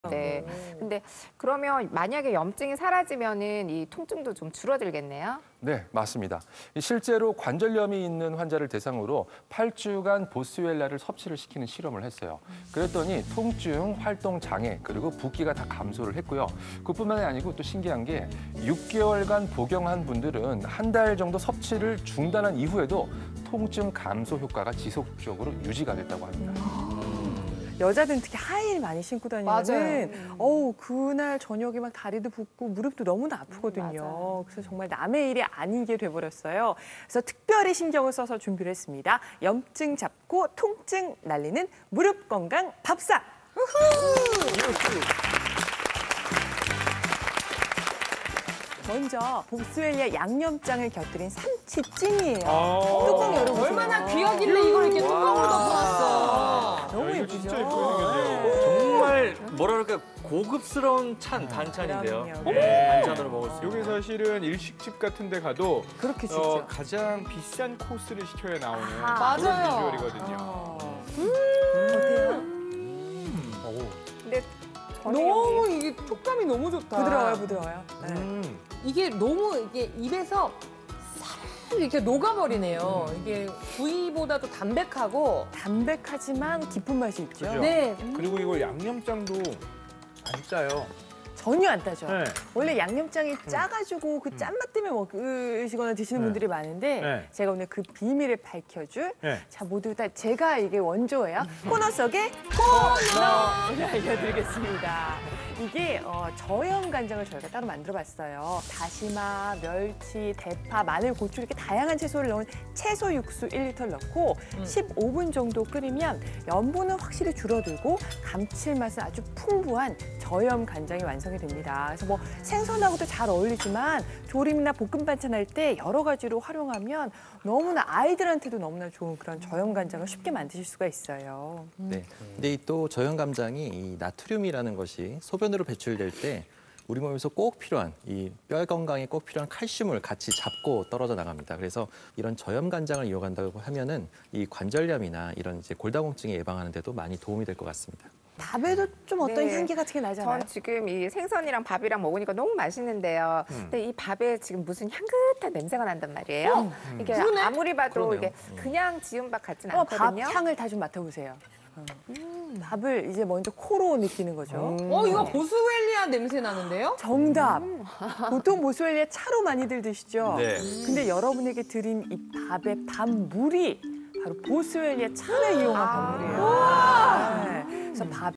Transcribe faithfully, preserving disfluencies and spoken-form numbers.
네. 근데 그러면 만약에 염증이 사라지면은 이 통증도 좀 줄어들겠네요? 네, 맞습니다. 실제로 관절염이 있는 환자를 대상으로 팔 주간 보스웰라를 섭취를 시키는 실험을 했어요. 그랬더니 통증, 활동 장애, 그리고 붓기가 다 감소를 했고요. 그뿐만이 아니고 또 신기한 게 육 개월간 복용한 분들은 한 달 정도 섭취를 중단한 이후에도 통증 감소 효과가 지속적으로 유지가 됐다고 합니다. 여자들은 특히 하이힐 많이 신고 다니면은 어우 그날 저녁에 막 다리도 붓고 무릎도 너무나 아프거든요. 음, 그래서 정말 남의 일이 아니게 돼버렸어요. 그래서 특별히 신경을 써서 준비를 했습니다. 염증 잡고 통증 날리는 무릎 건강 밥상. 먼저 보스웰리아 양념장을 곁들인 삼치찜이에요. 뚜껑 열어보세요. 얼마나 귀하길래 이걸 이렇게 뚜껑으로 덮어놨어. 너무 예쁘죠? 진짜 예쁘게 생겼네요. 정말 뭐라 그럴까 고급스러운 찬 반찬인데요. 그럼요. 네, 반찬으로 먹을 수 여기 있는. 사실은 일식집 같은 데 가도 그렇게 진짜. 어, 가장 비싼 코스를 시켜야 나오는 아하. 그런 맞아요. 비주얼이거든요. 어. 어때요? 근데 저는 너무 이게 촉감이 너무 좋다. 부드러워요, 부드러워요. 네. 음. 이게 너무 이게 입에서 살 이렇게 녹아버리네요. 이게 구이보다도 담백하고. 담백하지만 깊은 맛이 있죠. 그죠? 네. 그리고 이거 양념장도 안 짜요. 전혀 안 따죠. 네. 원래 양념장이 짜가지고 그 짠맛 때문에 먹으시거나 드시는 네. 분들이 많은데 네. 제가 오늘 그 비밀을 밝혀줄 네. 자 모두 다 제가 이게 원조예요. 코너 속에 코너 알려드리겠습니다. 이게 어, 저염 간장을 저희가 따로 만들어봤어요. 다시마, 멸치, 대파, 마늘, 고추 이렇게 다양한 채소를 넣은 채소 육수 일 리터를 넣고 음. 십오 분 정도 끓이면 염분은 확실히 줄어들고 감칠맛은 아주 풍부한 저염 간장이 완성이 됩니다. 그래서 뭐 생선하고도 잘 어울리지만 조림이나 볶음 반찬 할 때 여러 가지로 활용하면 너무나 아이들한테도 너무나 좋은 그런 저염 간장을 쉽게 만드실 수가 있어요. 네. 근데 이 또 저염 간장이 이 나트륨이라는 것이 소변으로 배출될 때 우리 몸에서 꼭 필요한 이 뼈 건강에 꼭 필요한 칼슘을 같이 잡고 떨어져 나갑니다. 그래서 이런 저염 간장을 이용한다고 하면은 이 관절염이나 이런 이제 골다공증에 예방하는 데도 많이 도움이 될 것 같습니다. 밥에도 좀 어떤 네. 향기 같은 게 나잖아요. 전 지금 이 생선이랑 밥이랑 먹으니까 너무 맛있는데요. 음. 근데 이 밥에 지금 무슨 향긋한 냄새가 난단 말이에요. 이게 그러네? 아무리 봐도 그러네요. 이게 그냥 지은 밥 같진 어, 밥 않거든요. 향을 다 좀 맡아보세요. 음, 밥을 이제 먼저 코로 느끼는 거죠. 어, 이거 보스웰리아 냄새 나는데요? 정답. 보통 보스웰리아 차로 많이들 드시죠? 네. 근데 여러분에게 드린 이 밥의 밥물이 바로 보스웰리아 차를 이용한 밥물이에요. 네. 그래서 밥